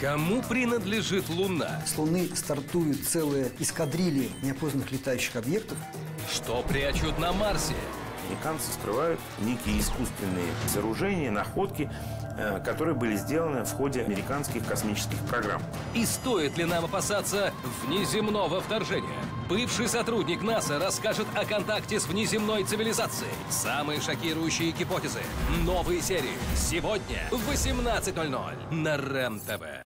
Кому принадлежит Луна? С Луны стартуют целые эскадрильи неопознанных летающих объектов. Что прячут на Марсе? Американцы скрывают некие искусственные сооружения, находки, которые были сделаны в ходе американских космических программ. И стоит ли нам опасаться внеземного вторжения? Бывший сотрудник НАСА расскажет о контакте с внеземной цивилизацией. Самые шокирующие гипотезы. Новые серии. Сегодня в 18:00 на РЕН-ТВ.